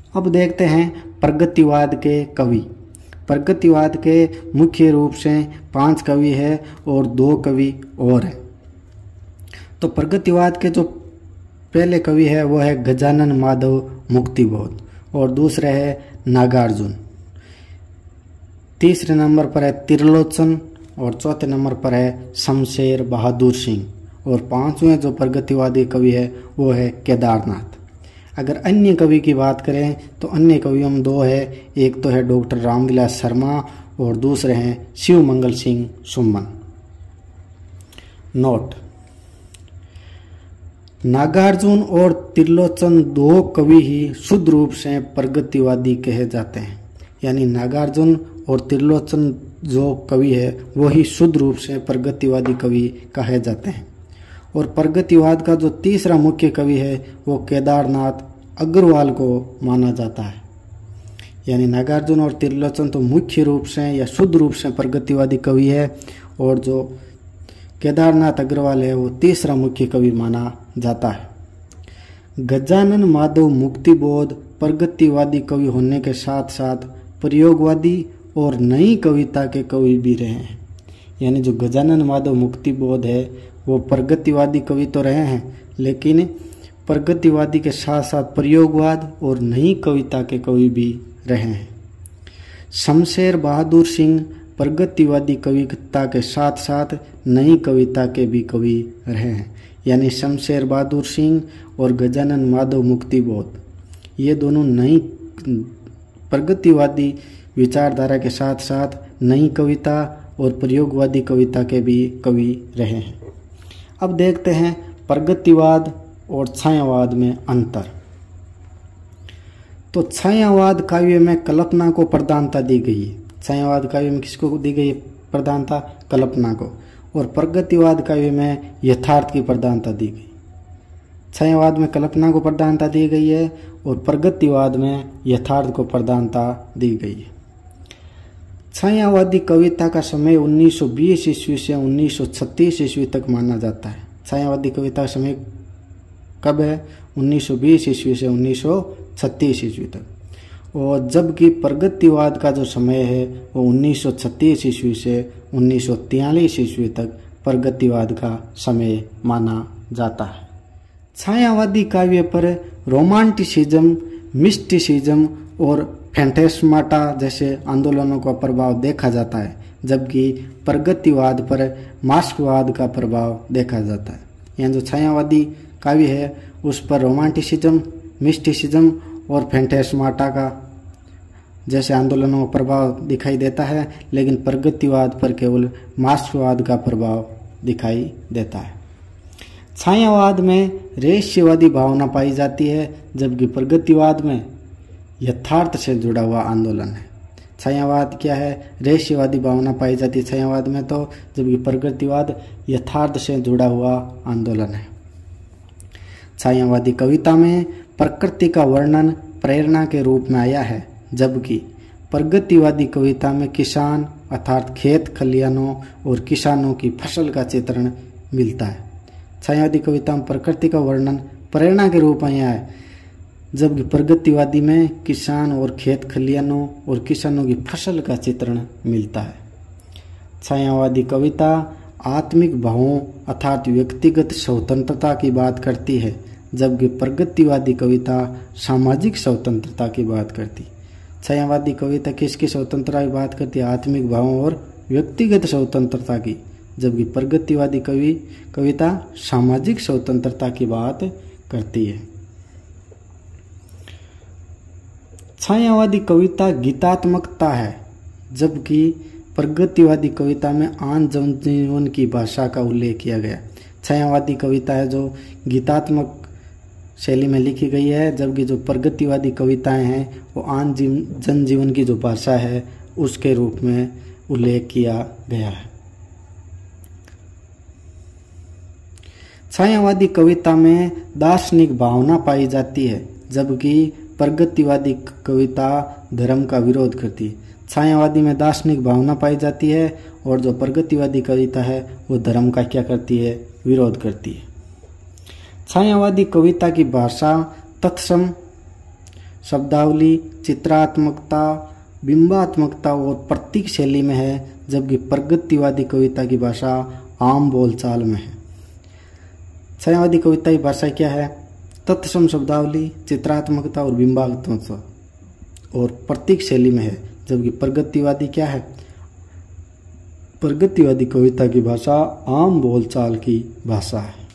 अब देखते हैं प्रगतिवाद के कवि। प्रगतिवाद के मुख्य रूप से 5 कवि है और 2 कवि और हैं। तो प्रगतिवाद के जो पहले कवि है वो है गजानन माधव मुक्तिबोध और दूसरे है नागार्जुन। तीसरे नंबर पर है त्रिलोचन और चौथे नंबर पर है शमशेर बहादुर सिंह और 5वें जो प्रगतिवादी कवि है वो है केदारनाथ। अगर अन्य कवि की बात करें तो अन्य कवियों में 2 है, एक तो है डॉक्टर रामविलास शर्मा और दूसरे हैं शिव मंगल सिंह सुमन। नोट: नागार्जुन और त्रिलोचन 2 कवि ही शुद्ध रूप से प्रगतिवादी कहे जाते हैं, यानी नागार्जुन और त्रिलोचन जो कवि है वो ही शुद्ध रूप से प्रगतिवादी कवि कहे जाते हैं। और प्रगतिवाद का जो तीसरा मुख्य कवि है वो केदारनाथ अग्रवाल को माना जाता है। यानी नागार्जुन और त्रिलोचन तो मुख्य रूप से या शुद्ध रूप से प्रगतिवादी कवि है और जो केदारनाथ अग्रवाल है वो तीसरा मुख्य कवि माना जाता है। गजानन माधव मुक्तिबोध प्रगतिवादी कवि होने के साथ साथ प्रयोगवादी और नई कविता के कवि भी रहे हैं। यानी जो गजानन माधव मुक्तिबोध है वो प्रगतिवादी कवि तो रहे हैं, लेकिन प्रगतिवादी के साथ साथ प्रयोगवाद और नई कविता के कवि भी रहे हैं। शमशेर बहादुर सिंह प्रगतिवादी कविता के साथ साथ नई कविता के भी कवि रहे हैं। यानी शमशेर बहादुर सिंह और गजानन माधव मुक्तिबोध ये दोनों नई प्रगतिवादी विचारधारा के साथ साथ नई कविता और प्रयोगवादी कविता के भी कवि रहे हैं। अब देखते हैं प्रगतिवाद और छायावाद में अंतर। तो छायावाद काव्य में कल्पना को प्रधानता दी गई है। छायावाद काव्य में किसको दी गई है प्रधानता? कल्पना को। और प्रगतिवाद काव्य में यथार्थ की प्रधानता दी गई। छायावाद में कल्पना को प्रधानता दी गई है और प्रगतिवाद में यथार्थ को प्रधानता दी गई है। छायावादी कविता का समय 1920 ईस्वी से 1936 ईस्वी तक माना जाता है। छायावादी कविता का समय कब है? 1920 ईस्वी से 1936 ईस्वी तक। और जबकि प्रगतिवाद का जो समय है वो 1936 ईस्वी से 1943 ईस्वी तक प्रगतिवाद का समय माना जाता है। छायावादी काव्य पर रोमांटिसिज्म, मिस्टिसिज्म और फैंटास्माटा जैसे आंदोलनों का प्रभाव देखा जाता है, जबकि प्रगतिवाद पर मार्क्सवाद का प्रभाव देखा जाता है। यहाँ जो छायावादी काव्य है उस पर रोमांटिसिज्म, मिस्टिसिज्म और फैंटास्माटा का जैसे आंदोलनों का प्रभाव दिखाई देता है, लेकिन प्रगतिवाद पर केवल मार्क्सवाद का प्रभाव दिखाई देता है। छायावाद में रहस्यवादी भावना पाई जाती है, जबकि प्रगतिवाद में यथार्थ से जुड़ा हुआ आंदोलन है। छायावाद क्या है? रहस्यवादी भावना पाई जाती है छायावाद में तो, जबकि प्रगतिवाद यथार्थ से जुड़ा हुआ आंदोलन है। छायावादी कविता में प्रकृति का वर्णन प्रेरणा के रूप में आया है, जबकि प्रगतिवादी कविता में किसान अर्थात खेत खलिहानों और किसानों की फसल का चित्रण मिलता है। छायावादी कविता में प्रकृति का वर्णन प्रेरणा के रूप में आया है, जबकि प्रगतिवादी में किसान और खेत खलिहानों और किसानों की फसल का चित्रण मिलता है। छायावादी कविता आत्मिक भावों अर्थात व्यक्तिगत स्वतंत्रता की बात करती है, जबकि प्रगतिवादी कविता सामाजिक स्वतंत्रता की बात करती है। छायावादी कविता किसकी स्वतंत्रता की बात करती है? आत्मिक भावों और व्यक्तिगत स्वतंत्रता की, जबकि प्रगतिवादी कविता सामाजिक स्वतंत्रता की बात करती है। छायावादी कविता गीतात्मकता है, जबकि प्रगतिवादी कविता में आम जनजीवन की भाषा का उल्लेख किया गया। छायावादी कविता है जो गीतात्मक शैली में लिखी गई है, जबकि जो प्रगतिवादी कविताएं हैं वो आम जनजीवन की जो भाषा है उसके रूप में उल्लेख किया गया है। छायावादी कविता में दार्शनिक भावना पाई जाती है, जबकि प्रगतिवादी कविता धर्म का विरोध करती है। छायावादी में दार्शनिक भावना पाई जाती है और जो प्रगतिवादी कविता है वो धर्म का क्या करती है? विरोध करती है। छायावादी कविता की भाषा तत्सम शब्दावली चित्रात्मकता, बिंबात्मकता और प्रतीक शैली में है, जबकि प्रगतिवादी कविता की भाषा आम बोलचाल में है। छायावादी कविता की भाषा क्या है? तत्सम शब्दावली, चित्रात्मकता और बिंबात्मकता और प्रतीक शैली में है, जबकि प्रगतिवादी क्या है? प्रगतिवादी कविता की भाषा आम बोलचाल की भाषा है।